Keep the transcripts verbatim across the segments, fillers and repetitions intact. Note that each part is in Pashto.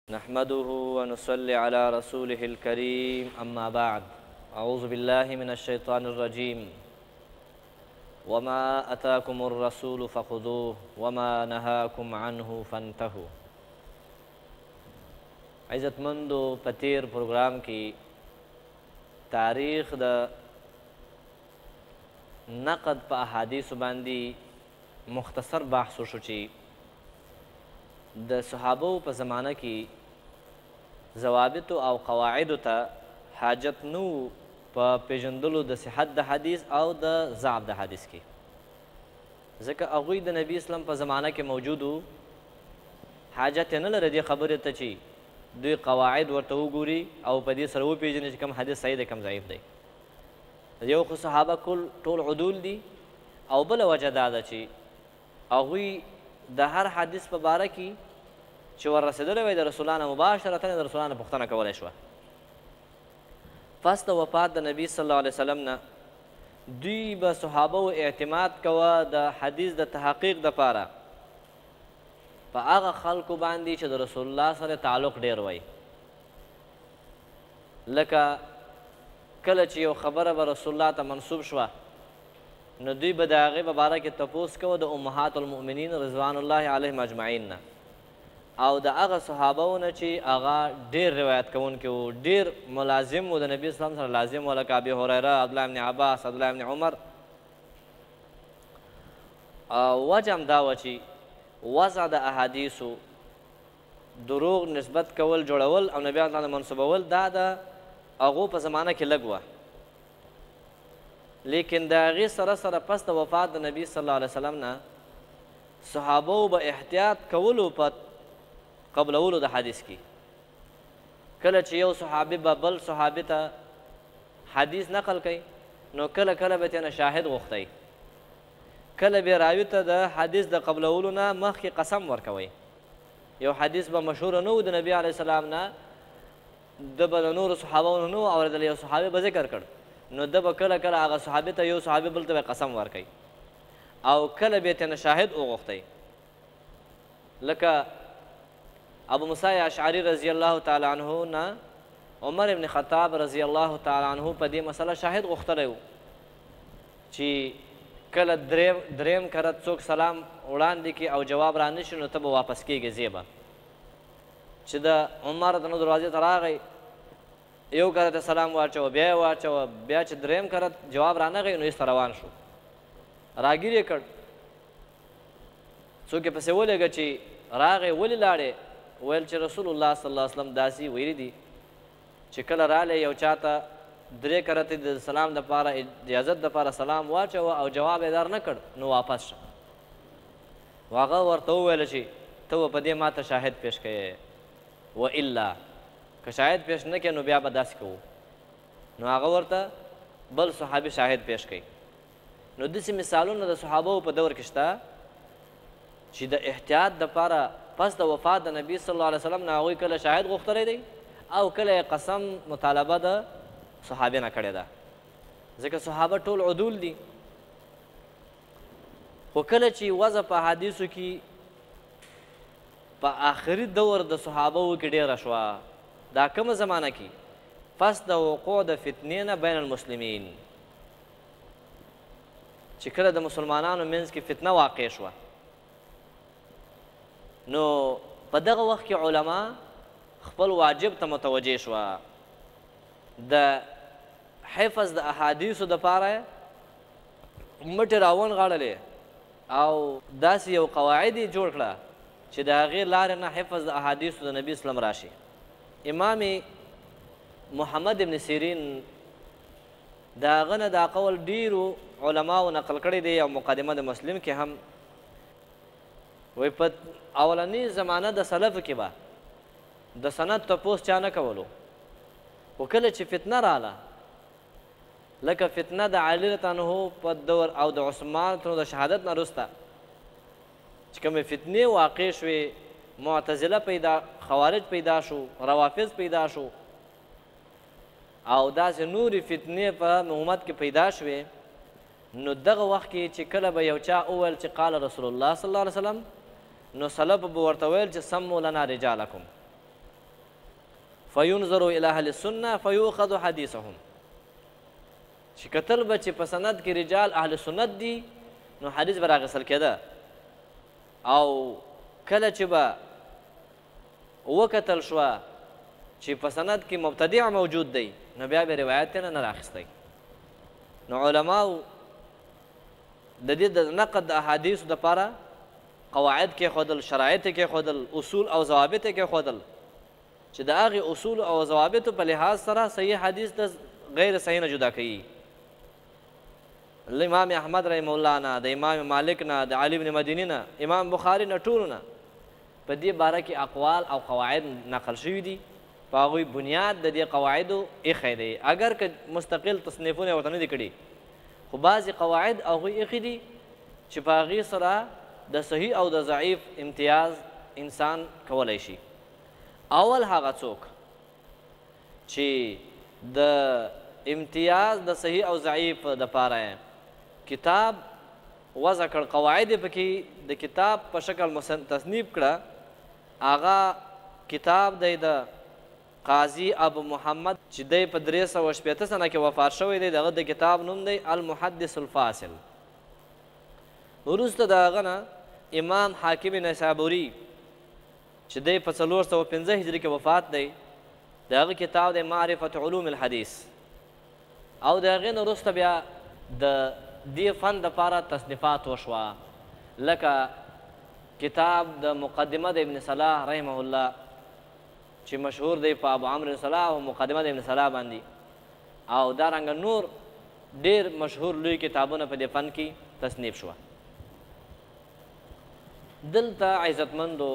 نحمده ونصلي على رسوله الكريم أما بعد أعوذ بالله من الشيطان الرجيم وما أتاكم الرسول فخذوه وما نهاكم عنه فانتهوا. عزتمندو پتیر پروگرام کی تاریخ د نقد په احادیث باندې مختصر بحث وشو چې د صحابو په زمانه کې ضوابط او قواعد ته حاجت نو په پیژندلو د صحت د حدیث او د ضعف د حدیث کې، ځکه هغوی د نبی اسلام په زمانه کې موجود وو، حاجت یې نه لري دې خبرې ته چې دوی قواعد ورته وګوري او په دې سره وپېژني چې کوم حدیث صحیح دی کوم ضعیف دی. یو خو صحابه کل ټول عدول دي، او بله وجه دا ده چې هغوی د هر حدیث په باره کې چې ور رسېدلی وی د رسولانه مباشرتا د رسولانه پوښتنه کولی شوه. پس د وفات د نبي صلی الله علیه وسلم نه دوی به صحابو اعتماد کوه د حدیث د تحقیق دپاره په هغه خلکو باندې چې د رسول الله سره تعلق ډېر وی. لکه کله چې یو خبره به رسول الله ته منصوب شوه نو دوی به د هغې په باره کې تپوس کوه د امهات المؤمنین رضوان الله علیهم اجمعین نه، او د هغه صحابو نه چې هغه ډېر روایت کوونکي وو، ډېر ملازم وو د نبي اسلام سره لازم وو، لکه ابي هریره، عبدالله بن عباس، عبدالله بن عمر. وجه همدا وه چې وضع د احادیثو دروغ نسبت کول، جوړول او نبیانو ته منسوبول دا د هغو په زمانه کې لږ وه. لیکن د هغې سره سره پس د وفات د نبي صلی الله علیه وسلم نه صحابو به احتیاط کولو په قبلولو د حدیث کې. کله چې یو صحابي به بل صحابي ته حدیث نقل کوي نو کله کله به ترېنه شاهد غوښتی، کله به راوي ته د حدیث د قبلولو نه مخکې قسم ورکوئ. یو حدیث به مشهوره نه و د نبي علیه السلام نه، ده به د نورو صحابو نه و اورېدلی، یو صحابي به ذکر کړ نو ده به کله کله هغه صحابي ته یو صحابي بل ته به قسم ورکوي، او کله به یې ترېنه شاهد وغوښتی. لکه ابو موسی اشعري رضی الله تعالی عنه نه عمر ابن خطاب رضی الله تعالی عنه په دې مسله شاهد غوښتلی و چې کله دریم دریم کرت څوک سلام وړاندې کړي او جواب را نه شي نو ته به واپس کېږې ځې به. چې د عمر د نو دروازې ته راغی، یو کرت ته سلام واچوه، بیا یې واچوه، بیا چې دریم کرت جواب را نغی نو ایسته روان شو، راګیر یې کړ. څوک یې پسې ولېږه چې راغی ولې لاړې؟ ویل چې رسول الله صلی الله علیه وسلم داسې ویلي دي چې کله رالی یو چاته درې کرتې د سلام دپاره اجازت دپاره سلام واچوه او جواب یې در نه کړ نو واپس شه. هغه ورته وویله چې ته به په دې ماته شاهد پیش کوې، و الا که شاهد پیش نه کړې نو بیا به داسې کوو. نو هغه ورته بل صحابي شاهد پیش کوي. نو داسې مثالونه د صحابو په دور کې شته چې د احتیاط دپاره پس د وفات د نبی صلی الله علیه وسلم نه هغوی کله شاهد غوښتلی دی او کله یې قسم مطالبه د صحابې نه کړې ده، ځکه صحابه ټول عدول دي. خو کله چې وضع په حدیثو کې په آخري دور د صحابو کې ډېره شوه، دا کومه زمانه کې پس د وقوع د فتنې نه بین المسلمین، چې کله د مسلمانانو منځ کې فتنه واقع شوه نو په دغه وخت کې علما خپل واجب ته متوجه شوه. د حفظ د احادیثو دپاره مټې راونغاړلې او داسې یو قواعد یې جوړ کړه چې د هغې لارې نه حفظ د احادیثو د نبي اسلام راشي. امام محمد ابن سیرین د هغه نه دا قول ډېرو علماو نقل کړی دی، او مقدمه د مسلم کې هم وی په اولنی زمانه د سلفو کې به د سند تپوس چا نه کولو، خو کله چې فتنه راله، لکه فتنه د علي رضی الله عنه په دور او د عثمان د شهادت نه وروسته چې کومې فتنې واقع شوې، معتزله پیدا، خوارج پیدا شو، روافض پیدا شو، او داسې نورې فتنې په امت کې پیدا شوې، نو دغه وخت کې چې کله به یو چا وویل چې قال رسول الله صلی الله علیه وسلم نو سلف به ورته ویل چې سمو لنا رجالکم، فینظر الی اهل السنه فیؤخذ حدیثهم چې کتل به چې په سند کې رجال اهل سنت دي نو حدیث به راغسل کېده او کله چې به وکتل شوه چې په سند کې مبتدع موجود دی نو بیا به روایت نه نه راخیستی نو علماو د دې د نقد د احادیثو دپاره قواعد کېښودل شرایط کېښودل اصول او ضوابط کېښودل چې د هغې اصول او ضوابطو په لحاظ سره صحیح حدیث د غیر صحیح نه جدا کوي امام احمد رحمه الله نه د امام مالک نه د علي بن مدیني نه امام بخاري نه ټولو نه په دې باره کې اقوال او قواعد نقل شوي دي په هغوی بنیاد د دې قواعدو ایښی دی اگر که مستقل تصنیفونه ورته نه دي کړي خو بعضې قواعد هغوی ایښي دي چې په هغې سره د صحیح او د ضعیف امتیاز انسان کولی شي اول هغه څوک چې د امتیاز د صحیح او ضعیف دپاره کتاب وضع کړ قواعد یې پکې د کتاب په شکل تصنیف کړه هغه کتاب دی د قاضي ابو محمد چې دی په درې سوه شپېته سنه کې وفات شوی دی د هغه د کتاب نوم دی المحدث الفاصل وروسته د هغه نه امام حاکم نیسابوري چې دی په څلور سوه پنځه هجري کې وفات دی د هغه کتاب دی معرفت علوم الحدیث او د هغې نه وروسته بیا د دې فن دپاره تصنیفات وشوه لکه کتاب د مقدمه د ابن صلاح رحمه الله چې مشهور دی په ابو عمرو صلاح او مقدمه د ابن صلاح باندې او دارنګه نور ډېر مشهور لوی کتابونه په دې فن کې تصنیف شوه دلته عزتمندو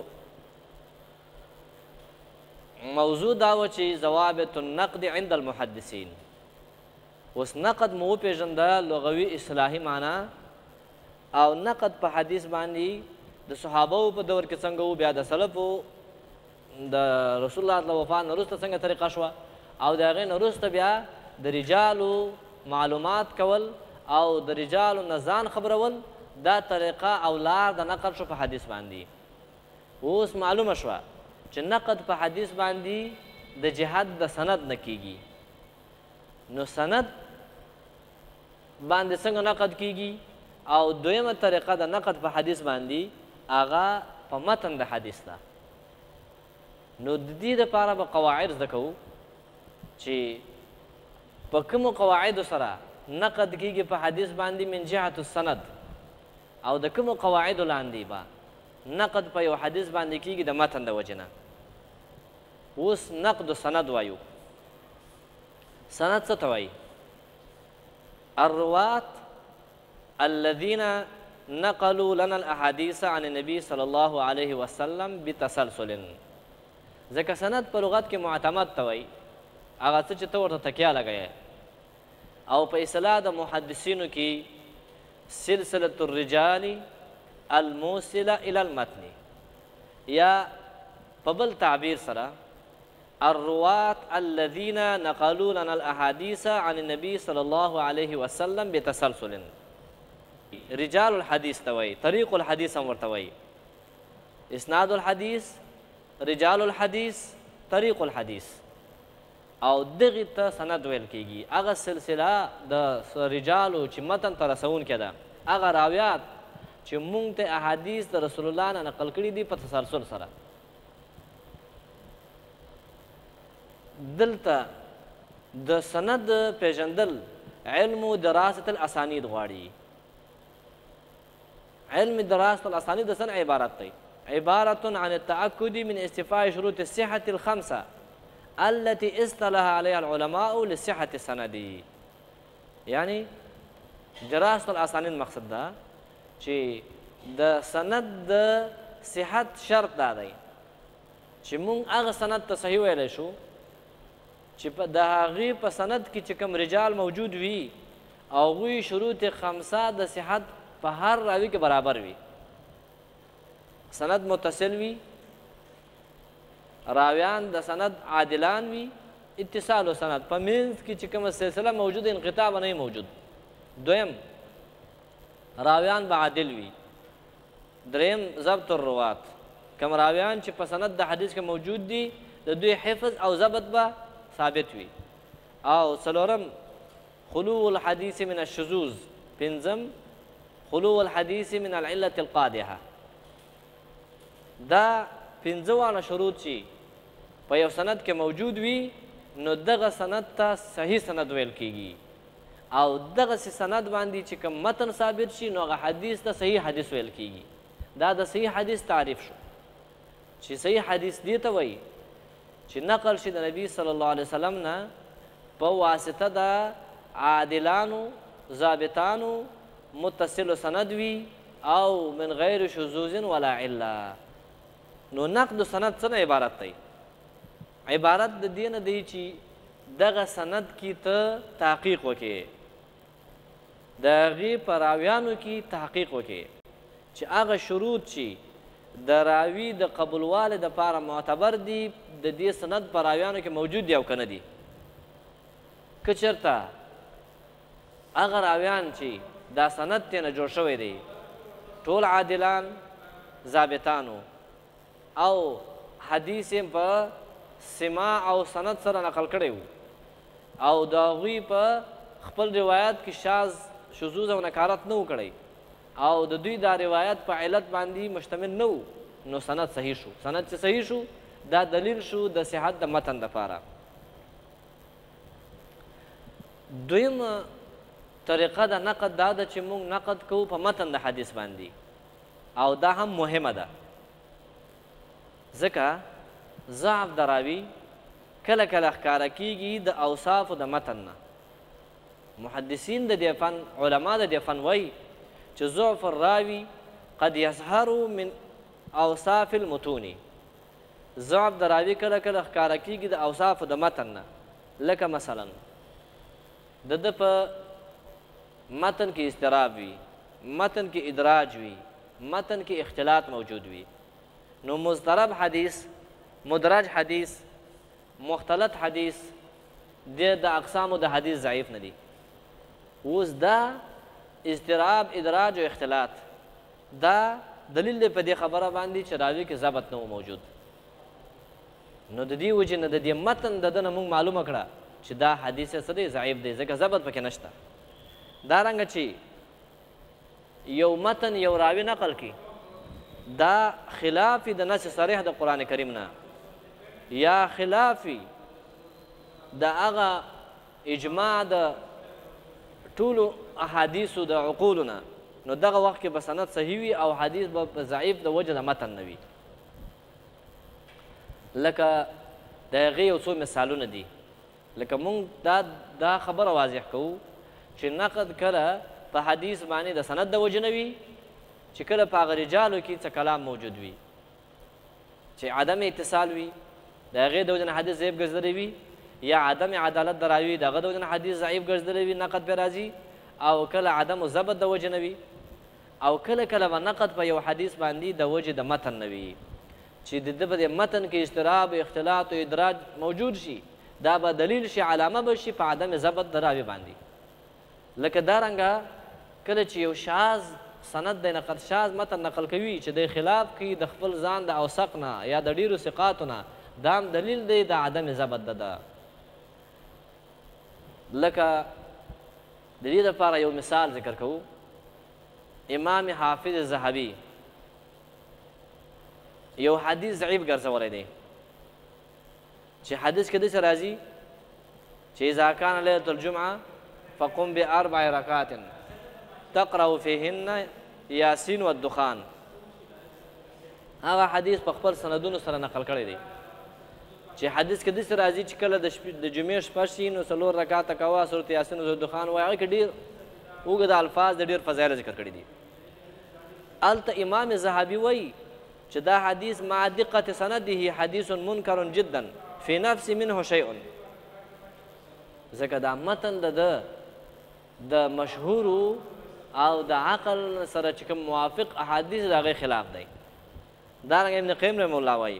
موضوع دا و چې ضوابط النقد عند المحدثین اوس نقد مو وپېژنده لغوي اصطلاحي معنا او نقد په حدیث باندې د صحابو په دور کې څنګه وو بیا د سلفو د رسول الله د وفات نه وروسته څنګه طریقه شوه او د هغې نه وروسته بیا د رجالو معلومات کول او د رجالو نه ځان خبرول دا طریقه او لار د نقد شو په حدیث باندې اوس معلومه شوه چې نقد په حدیث باندې د جهاد د سند نه کیږي نو سند باندې څنګه نقد کیږي او دویمه طریقه د نقد په حدیث باندې هغه په متن د حدیث ده نو د دې دپاره به قواعد زده کوو چې په کومو قواعدو سره نقد کیږي په حدیث باندې من جهت السند او د کومو قواعدو لاندې به نقد په یو حدیث باندې کیږي د متن د وجې نه اوس نقد سند وایو سند څه ته وایي الروات الذين نقلوا لنا الاحاديث عن النبي صلى الله عليه وسلم بتسلسل ځکه سند په لغت کې معتمد ته وایي هغه څه چې ته ورته تکیه لګوې او په اصطلاح د محدثینو کې سلسله الرجال الموصله الى المتن یا په بل تعبیر سره الروات الذين نقلوا لنا الاحاديث عن النبي صلى الله عليه وسلم بتسلسل رجال الحديث توي طريق الحديث هم ورتوي اسناد الحديث رجال الحديث طريق الحديث او دغه ته سند ویل کیږي هغه سلسله د رجالو چې متن ته رسونکې ده هغه راویات چې مونږ ته احادیث د رسول الله نه نقل کړي دي په تسلسل سره دلته د سند پیژندل علم دراسة الاسانید غواړي علم دراسة الاسانید د څه عبارت دی عبارة عن التأكد من استيفاء شروط الصحة الخمسة التي اصطلح عليها العلماء لصحة السند يعني دراسة الاسانید مقصد ده چې د سند د صحت شرط دا دی چې مونږ هغه سند ته صحیح ویلی شو چې د هغې په سند کې چې کوم رجال موجود وي او هغوی شروط خمسه د صحت په هر راوي کې برابر وي سند متصل وي راویان د سند عادلان وي اتصال و سند په منځ کې چې کومه سلسله موجود انقطاع به نه موجود دویم راویان به عادل وي دریم ضبط الروات کوم راویان چې په سند د حدیث کې موجود دي د دوی حفظ او ضبط به ثابت وي. او څلورم خلو الحدیث من الشذوذ. پنځم خلو الحدیث من العلة القادحه. دا پنځه واړه شروط چې په یو سند کې موجود وي نو دغه سند ته صحیح سند ویل کیږي، او دغسې سند باندې چې کوم متن ثابت شي نو هغه حدیث ته صحیح حدیث ویل کیږي. دا د صحیح حدیث تعریف شو چې صحیح حدیث دې ته وایي چې نقل شي د نبي صلی الله علیه وسلم نه په واسطه د عادلانو ضابطانو متصل سند وي او من غیر شذوذ ولا عله. نو نقد سند څه نه عبارت دی؟ عبارت د دې نه دی چې دغه سند کې ته تحقیق وکړې، د هغې په راویانو کې تحقیق وکړې چې هغه شروط چې د راوي د قبولوالي دپاره معتبر دي د دې سند په راویانو کې موجود دي او که نه دي. که چېرته هغه راویان چې دا سند ترېنه جوړ شوی دی ټول عادلان ضابطانو او حدیث یې په سماع او سند سره نقل کړی و او د هغوی په خپل روایت کې شاذ شذوذ او نکارت نه و کړی او د دوی دا روایت په علت باندې مشتمل نه و، نو سند صحیح شو. سند چې صحیح شو دا دلیل شو د صحت د متن دپاره. دویمه طریقه د نقد دا ده چې موږ نقد کوو په متن د حدیث باندې، او دا هم مهمه ده ځکه ضعف د راوي کله کله ښکاره کیږي د اوصافو د متن نه. محدثین د دې فن علما د دې فن وایي چې ضعف الراوي قد یظهر من اوصاف المتون. ضعف د راوي کله کله ښکاره کیږي د اوصافو د متن نه. لکه مثلا د ده په متن کې اضطراب وي، متن کې ادراج وي، متن کې اختلاط موجود وي. نو مضطرب حدیث، مدرج حدیث، مختلط حدیث د د اقسامو د حدیث ضعیف نه دي. اوس دا اضطراب، ادراج او اختلاط دا دلیل دی په دې خبره باندې چې راوي کې ضبط نه و موجود. نو د دې وجې نه د دې متن د ده نه موږ معلومه کړه چې دا حدیث څه دی؟ ضعیف دی، ځکه ضبط پکې نشته. دارنګه چې یو متن یو راوي نقل کړي دا خلافي د نص صریح د قرآن کریم نه یا خلافي د هغه اجماع د ټولو احادیثو د عقولو نه، نو دغه وخت کې به سند صحیح وي او حدیث به ضعیف د وجه د متن نه وي. لکه د هغې یو څو مثالونه دي. لکه موږ دا دا خبره واضح کوو چې نقد کله په حدیث باندې د سند د وجه نه وي، چې کله په هغه رجالو کې څه کلام موجود وي چې عدم اتصال وي، د هغې د وجه نه حدیث ضعیف ګرځېدلی وي، یا عدم عدالت د راوي د هغه د وجه نه حدیث ضعیف ګرځېدلی وي نقد پرې راځي، او کله عدم ضبط د وجه نه وي، او کله کله به نقد په یو حدیث باندې د وجه د متن نه وي چې د ده په دې متن کې اضطراب، اختلاط او ادراج موجود شي. دا به دلیل شي، علامه به شي په عدم ضبط د راوي باندې. لکه دارنګه کله چې یو شاذ سند د نقد شاذ متن نقل کوي چې د خلاف کوي د خپل ځان د اوثق نه یا د ډیرو ثقاتو نه، دا هم دلیل دی د عدم ضبط د ده. لکه د دې دپاره یو مثال ذکر کوو. امام حافظ ذهبي یو حدیث ضعیف ګرځولی دی چې حدیث کې داسې راځي چې اذا کان لیلة الجمعه فقم باربع رکعات تقرأ فيهن یاسین والدخان. هغه حدیث په خپل سندونو سره نقل کړی دی چې حدیث کې داسې راځي چې کله د جمعې شپه شي نو څلور رکعاته کوه، سورت یاسین او دخان وایي. هغې کې ډېر اوږد الفاظ د ډېر فضایله ذکر کړي دي. هلته امام ذهبي وایي چې دا حدیث مع دقت سنده حدیث منکر جدا فی نفس منه شیء، ځکه دا متن د ده د مشهورو او د عقل سره چې کوم موافق احادیث د هغې خلاف دی. دارنګه ابن قیم رحمه الله وایي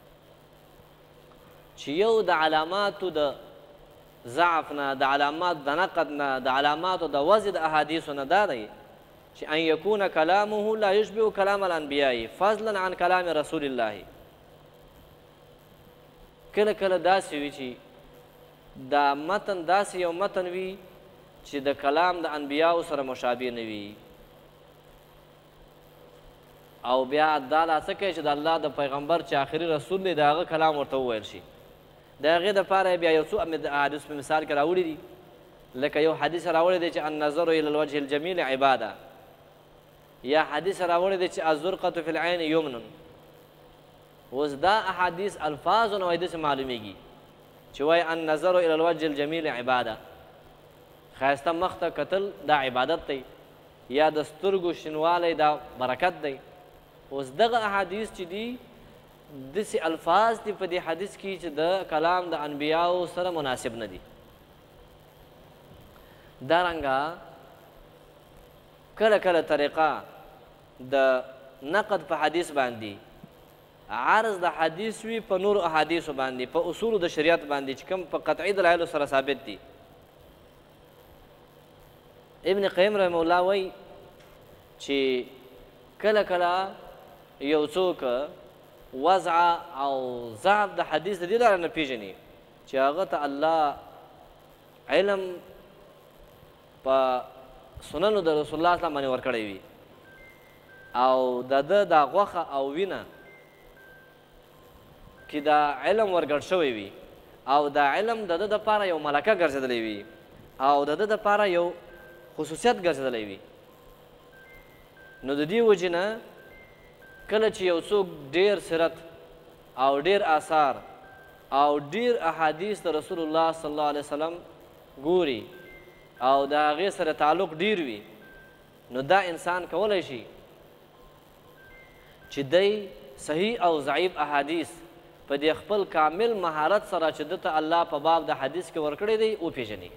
چې یو د علاماتو د ضعف نه، د علاماتو د نقد نه، د علاماتو د وضع د احادیثو نه دا دی چې ان یکون کلامه لا یشبه کلام الانبیاء فضلا عن کلام رسول الله. کله کله داسې وي چې دا متن داسې یو متن وي چې د کلام د انبیاو سره مشابه نه وي او بیا دا لا څه کوي چې د الله د پیغمبر چې آخري رسول دی د هغه کلام ورته وویل شي د هغې دپاره بیا یو څو حدیث په مثال کې راوړي دي لکه یو حدیث راوړی دی چې النظر الى الوجه الجمیل عباده یا حدیث راوړی دی چې الزرقة فی العین یمن اوس دا احادیث الفاظ نه وایي داسې معلومیږي چې وایي النظر الى الوجه الجمیل عباده ښایسته مخ ته کتل دا عبادت دی یا د سترګو شینوالی دا برکت دی اوس دغه احادیث چې دي داسې الفاظ دي په دې حدیث کې چې د کلام د انبیاو سره مناسب نه دي دارنګه کله کله طریقه د نقد په حدیث باندې عرض د حدیث وي په نورو احادیثو باندې په اصولو د شریعت باندې چې کوم په قطعي دلایلو سره ثابت دي ابن قیم رحمه الله وایي چې کله کله یو څوک وضع او ضعف د حدیث د دې لپاره نه پېژني چې هغه ته الله علم په سننو د رسول الله اسلام باندې ورکړی وي او د ده دا غوښه او وینه کې دا علم ورګډ شوی وي او دا علم د ده دپاره یو ملکه ګرځېدلی وي او د ده دپاره یو خصوصیت ګرځېدلی وي نو د دې وجې نه کله چې یو څوک ډېر سیرت او ډېر آثار او ډېر احادیث د رسول الله صلی الله علیه وسلم ګوري او د هغې سره تعلق ډېر وي نو دا انسان کولی شي چې دی صحیح او ضعیف احادیث په دې خپل کامل مهارت سره چې ده ته الله په باب د حدیث کې ورکړی دی وپېژني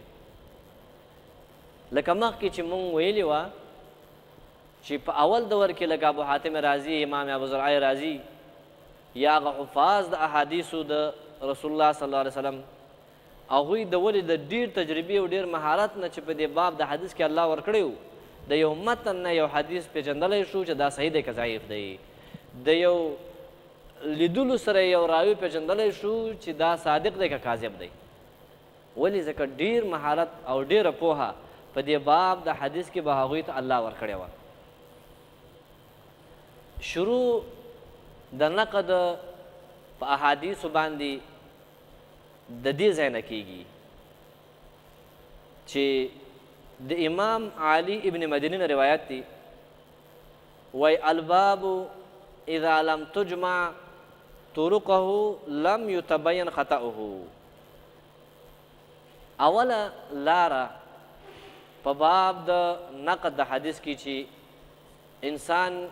لکه مخکې چې مونږ ویلي وه چې په اول دور کې لکه ابو حاتم رازي امام ابو زرعی رازي یا هغه حفاظ د احادیثو د رسول الله صلی الله علیه وسلم هغوی د ولې د ډېر تجربې او ډېر مهارت نه چې په دې باب د حدیث کې الله ورکړی و د یو متن نه یو حدیث پېژندلی شو چې دا صحیح دی که ضعیف دی د یو لیدلو سره یو راوي پېژندلی شو چې دا صادق دی که کاذب دی ولې ځکه ډېر مهارت او ډېره پوهه په دې باب د حدیث کې به هغوی ته الله ورکړې وه شروع د نقد په احادیثو باندې د دې ځای نه کېږي چې د امام علي ابن مدیني نه روایت دی وی الباب اذا لم تجمع طرقه لم يتبين خطأه اوله لاره په باب د نقد د حدیث کې چې انسان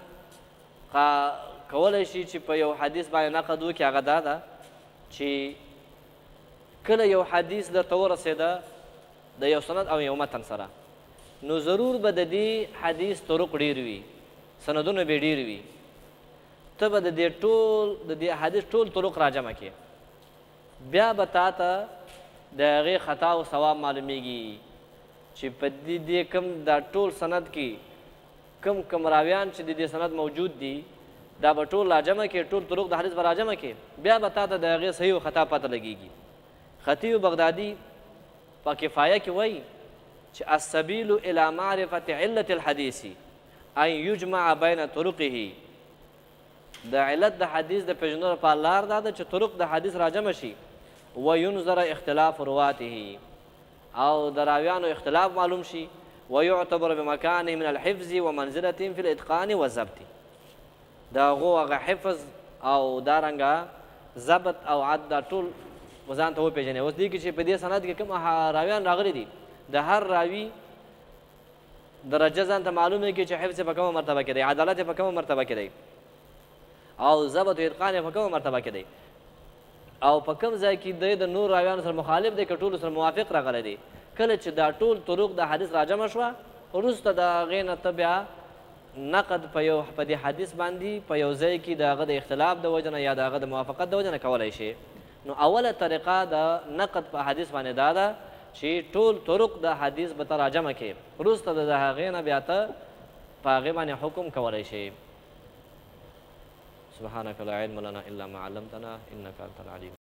کولی شي چې په یو حدیث باندې نقد وکړي هغه دا ده چې کله یو حدیث درته ورسېده د یو سند او یو متن سره نو ضرور به د دې حدیث طرق ډېر وي سندونه به ډېر وي ته به د دې ټول د دې حدیث ټول طرق راجمع کړې بیا به تا ته د هغې خطا او ثواب معلومیږي چې په دې دې کوم دا ټول سند کې کم کم راویان چې د دې سند موجود دي دا به ټول راجمع کړې ټول طرق د حدیث به راجمع کړې بیا به تا ته د هغې صحیح و خطا پته لګېږي خطیب بغدادي په کفایه کې وایي چې السبیل الى معرفة علة الحدیث ان یجمع بین طرقه د علت د حدیث د پېژندلو لپاره لار دا ده چې طرق د حدیث راجمع شي وینظر اختلاف رواته او د راویانو اختلاف معلوم شي ويعتبر بمكانه من الحفظ ومنزلة في الاتقان والضبط دا هغو هغه حفظ او دارنګه ضبط او عد دا ټول ځان ته وپېژنې اوس دې کې چې په دې سند کې کوم راویان راغلي دي د هر راوي درجه ځان ته معلومه کړي چې حفظ په کومه مرتبه کې دی عدالت په کومه مرتبه کې دی او ضبط و اتقان په کومه مرتبه کې دی او په کوم ځای کې دی د نور راویانو سره مخالف دی که ټولو سره موافق راغلی دی کله چې دا ټول طرق د حدیث راجمع شوه وروسته د هغې نه ته بیا نقد په یو په دې حدیث باندې په یو ځای کې د هغه د اختلاف د وجه نه یا د هغه د موافقت د وجه نه کولی شي نو اوله طریقه د نقد په حدیث باندې دا ده چې ټول طرق د حدیث به ته راجمع کړې وروسته د هغې نه بیا ته په هغې باندې حکم کولی شي سبحانك لا علم لنا الا ما علمتنا انك انت العليم